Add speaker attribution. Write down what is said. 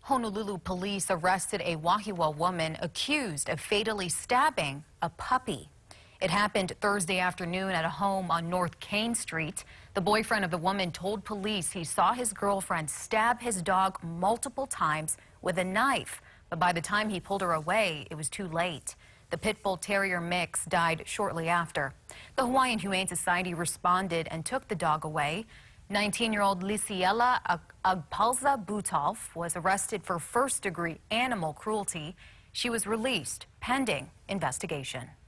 Speaker 1: Honolulu police arrested a Wahiawa woman accused of fatally stabbing a puppy. It happened Thursday afternoon at a home on North Kane Street. The boyfriend of the woman told police he saw his girlfriend stab his dog multiple times with a knife, but by the time he pulled her away, it was too late. The pit bull terrier mix died shortly after. The Hawaiian Humane Society responded and took the dog away. 19-year-old Lisiela Agpalza Butolf was arrested for first-degree animal cruelty. She was released pending investigation.